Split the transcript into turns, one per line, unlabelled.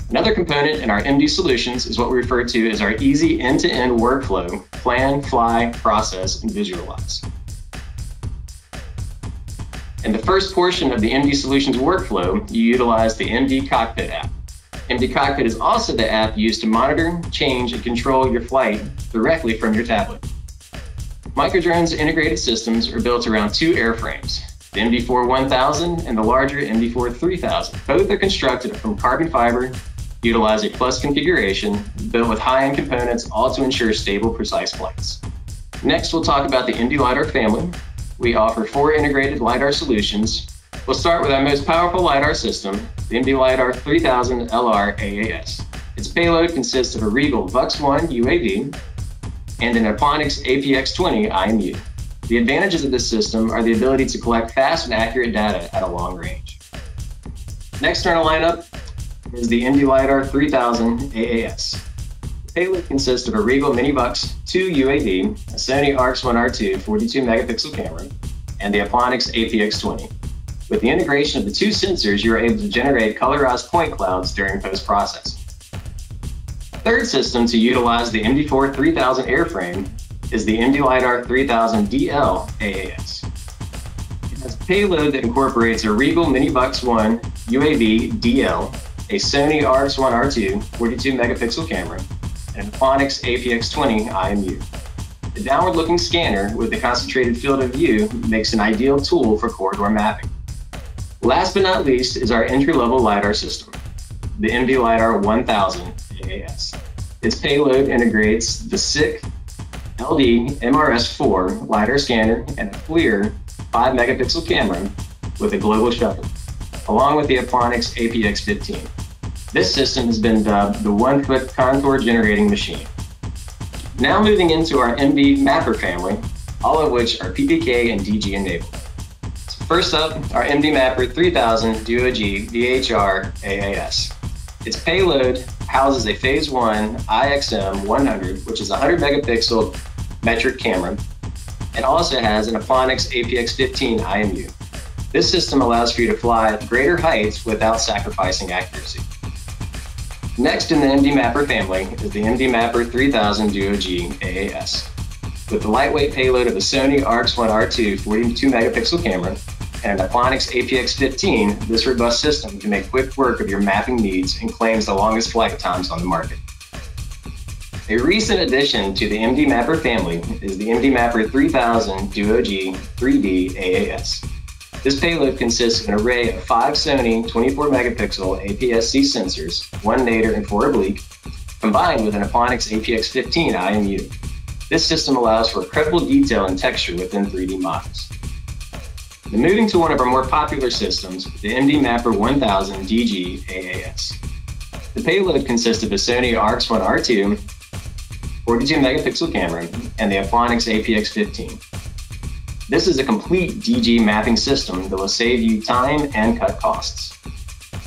Another component in our MD solutions is what we refer to as our easy end-to-end workflow: plan, fly, process, and visualize. In the first portion of the MD Solutions workflow, you utilize the MD Cockpit app. MD Cockpit is also the app used to monitor, change, and control your flight directly from your tablet. Microdrones integrated systems are built around two airframes, the MD4 1000 and the larger MD4 3000. Both are constructed from carbon fiber, utilize a plus configuration, built with high-end components, all to ensure stable, precise flights. Next, we'll talk about the MD LiDAR family. We offer 4 integrated LiDAR solutions. We'll start with our most powerful LiDAR system, the MD LiDAR 3000 LR AAS. Its payload consists of a Regal VUX-1 UAV and an Aponics APX-20 IMU. The advantages of this system are the ability to collect fast and accurate data at a long range. Next in our lineup is the MD LiDAR 3000 AAS. The payload consists of a Regal Mini VUX-2 UAV, a Sony ARX1R2 42 megapixel camera, and the Aponics APX-20. With the integration of the 2 sensors, you are able to generate colorized point clouds during post-processing. The third system to utilize the MD4 3000 airframe is the MD LiDAR 3000 DL AAS. It has a payload that incorporates a Regal Mini VUX-1 UAV DL, a Sony ARX1R2 42 megapixel camera, and an Aponics APX-20 IMU. The downward-looking scanner with the concentrated field of view makes an ideal tool for corridor mapping. Last but not least is our entry-level LiDAR system, the MD LiDAR 1000 AAS. Its payload integrates the SICK LD MRS4 LiDAR scanner and a FLIR 5 megapixel camera with a global shutter, along with the Aponics APX-15. This system has been dubbed the one-foot contour generating machine. Now moving into our MD Mapper family, all of which are PPK and DG enabled. So first up, our MD Mapper 3000 Duo G VHR AAS. Its payload houses a Phase 1 IXM 100, which is a 100 megapixel metric camera, and also has an Aponics APX-15 IMU. This system allows for you to fly at greater heights without sacrificing accuracy. Next in the MD Mapper family is the MD Mapper 3000 Duo G AAS. With the lightweight payload of a Sony ARX1R2 42 megapixel camera and an Aponics APX-15, this robust system can make quick work of your mapping needs and claims the longest flight times on the market. A recent addition to the MD Mapper family is the MD Mapper 3000 Duo G 3D AAS. This payload consists of an array of 5 Sony 24 megapixel APS-C sensors, 1 nadir and 4 oblique, combined with an Aponics APX-15 IMU. This system allows for incredible detail and texture within 3D models. Now moving to one of our more popular systems, the MD Mapper 1000 DG AAS. The payload consists of a Sony ARX1R2 42 megapixel camera and the Aponics APX-15. This is a complete DG mapping system that will save you time and cut costs.